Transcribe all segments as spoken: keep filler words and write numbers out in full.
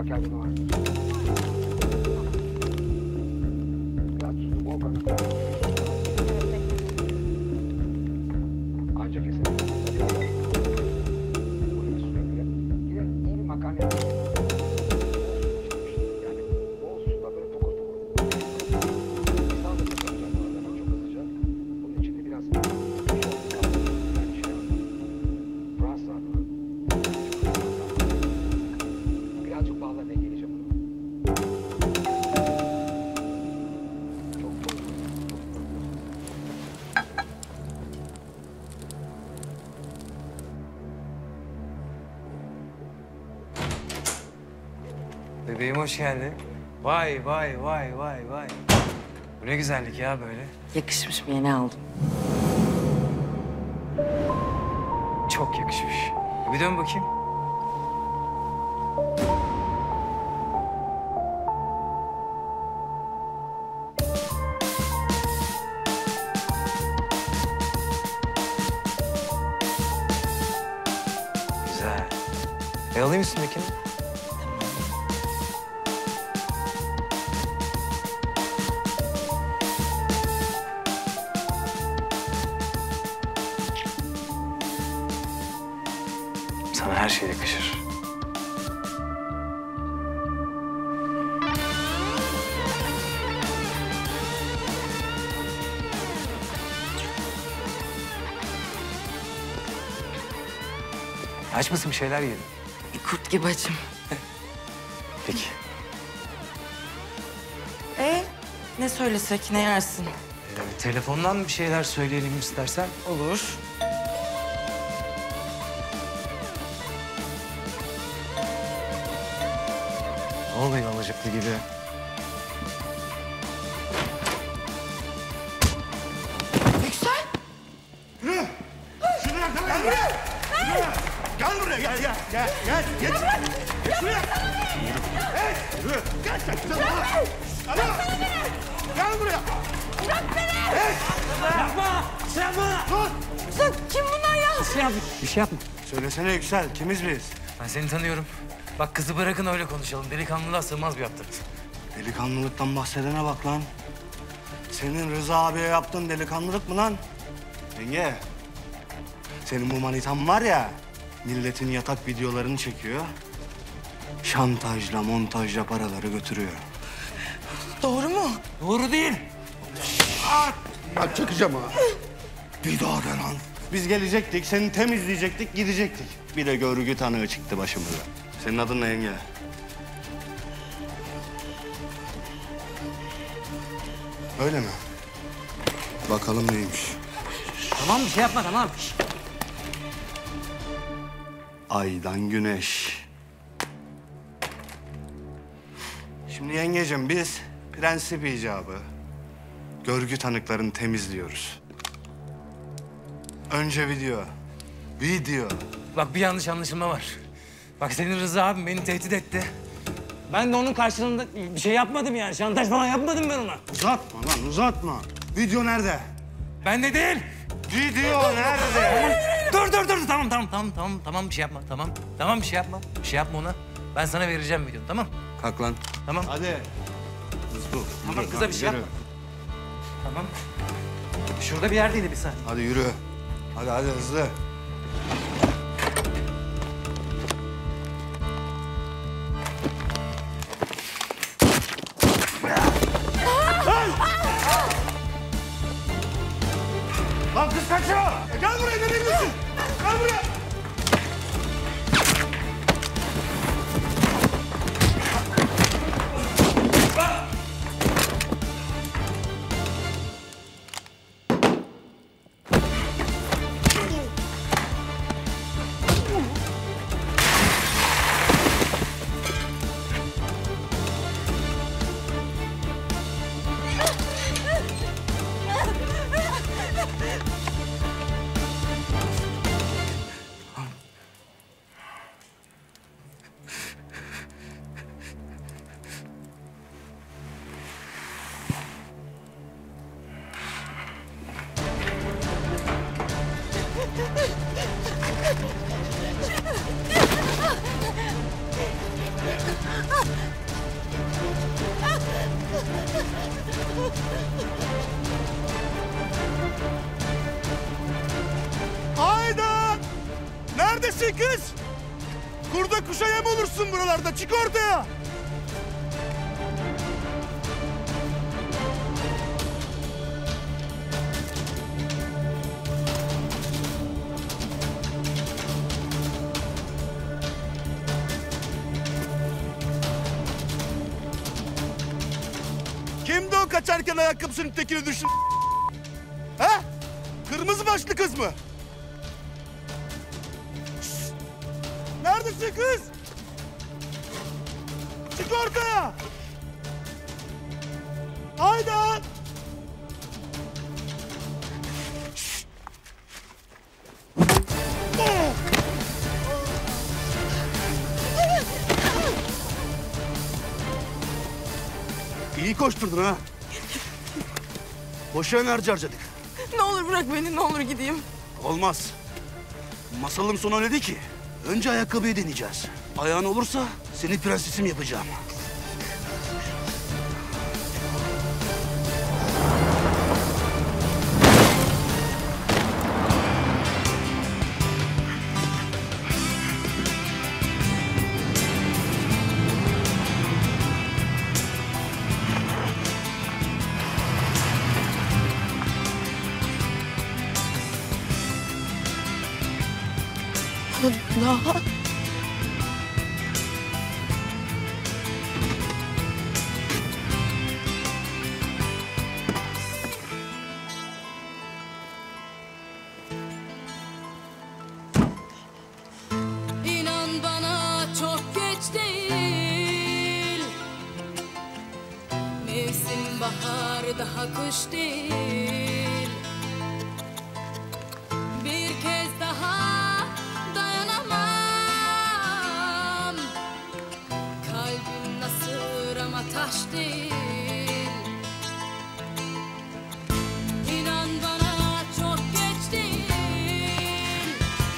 kendine var. Biraz tuzu bol kanıtla. Ancak kesin. Buraya sürekli. Yine iyi bir makarna yapalım. Yani bol suda böyle fokur fokur. İstanbul'da kalacak bu arada çok hızlıca. Bunun için de biraz yani şey Fransa adına. Birazcık bağlarına geleceğim bunu. Çok bol. Bebeğim hoş geldin. Vay vay vay vay vay. Bu ne güzellik ya böyle. Yakışmış mı? Yeni aldım. Çok yakışmış. E bir dön bakayım. Güzel. E alayım üstündekini. Sana her şey yakışır. Aç mısın bir şeyler yiyelim? Bir kurt gibi açım. Peki. E ne söylesek, ne yersin? Ee, telefondan bir şeyler söyleyelim istersen. Olur. Ne oluyor alacaklı gibi? Yüksel! Yürü! Şunu yakala! Gel buraya! Yürü! Gel buraya! Gel, gel, gel, gel! Geç! Geç şuraya! Hey! Yürü! Gel sen! Sen bana! Alo! Gel buraya! Bırak beni! Hey! Yapma! Şey yapma! Dur! Sen kim bunlar ya? Şey yapma. Bir şey yapma. Söylesene Yüksel, kimiz biz? Ben seni tanıyorum. Bak kızı bırakın öyle konuşalım. Delikanlılığa sığmaz bir yaptınız. Delikanlılıktan bahsedene bak lan. Senin Rıza abiye yaptığın delikanlılık mı lan? Yenge, senin bu manitan var ya, milletin yatak videolarını çekiyor. Şantajla, montajla paraları götürüyor. Doğru mu? Doğru değil. Bak çakacağım ha. Bir daha de lan. Biz gelecektik, seni temizleyecektik, gidecektik. Bir de görgü tanığı çıktı başımıza. Senin adın ne yenge? Öyle mi? Bakalım neymiş. Tamam bir şey yapma tamam. Aydan güneş. Şimdi yengecim biz prensip icabı görgü tanıklarını temizliyoruz. Önce video. Video. Bak bir yanlış anlaşılma var. Bak senin Rıza abim beni tehdit etti. Ben de onun karşılığında bir şey yapmadım yani. Şantaj falan yapmadım ben ona. Uzatma lan uzatma. Video nerede? Ben de değil. Video nerede? Dur dur dur tamam tamam tamam tamam tamam bir şey yapma tamam. Tamam bir şey yapma. Bir şey yapma ona. Ben sana vereceğim videonu tamam. Kalk lan. Tamam. Hadi. Hızlı. Tamam Yürü, kıza hadi, bir şey yürü. yapma. Tamam. Şurada bir yerdeydi bir saniye. Hadi yürü. Hadi hadi hızlı. Lan kız kaçıyor! Gel buraya, nereye gidiyorsun? Gel buraya! Neredesin kız? Kurda kuşa yem olursun buralarda. Çık ortaya. Kimdi o kaçarken ayakkabısının tekini düştü? Ha? Kırmızı başlı kız mı? Şşt! Neredesin kız? Çık ortaya! Haydi! Şşt! Oh! İyi koşturdun ha. Boşa enerji harcadık. Ne olur bırak beni, ne olur gideyim. Olmaz. Masalım sana öyle dedi ki, önce ayakkabıyı deneyeceğiz. Ayağın olursa seni prensesim yapacağım. Daha... İnan bana çok geç değil. Mevsim bahar daha kış değil. Bir kez daha dayanamam. Kalbim nasır ama taş değil. İnan bana çok geç değil.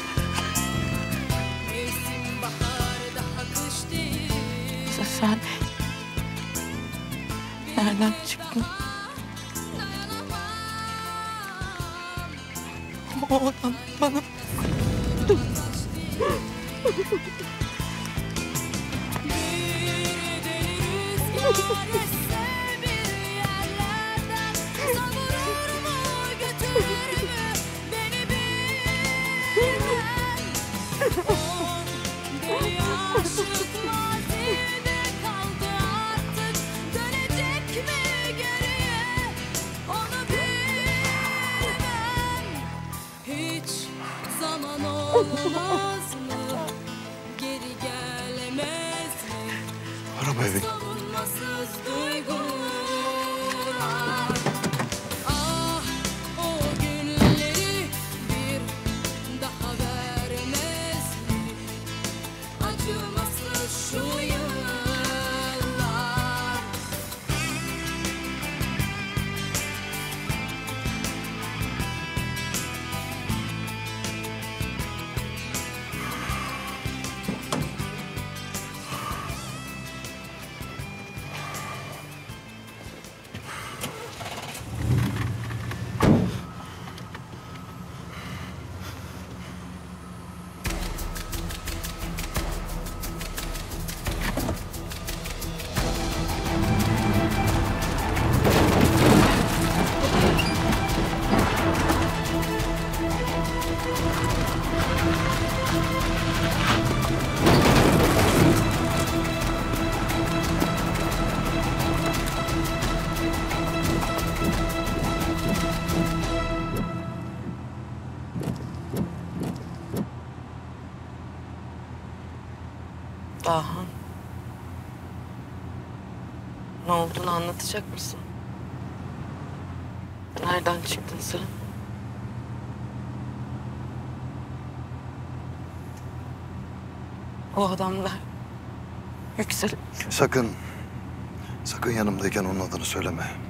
Mevsim bahar daha kış değil. Sen nereden çıktın? O adam bana... Bir deli rüzgar esse bir yerlerden savurur mu götürür mü beni bilmem. On deli aşık mazide kaldı artık dönecek mi geriye onu bilmem. Hiç zaman olmaz mı? Geri gelemez mi? Arabaya bin. Savunmasız duygular. Ah, o günleri bir daha vermez mi? Acımasız şu yıllar. Dahan. Ne olduğunu anlatacak mısın? Nereden çıktın sen? O adamlar... Yüksel... Sakın, sakın yanımdayken onun adını söyleme.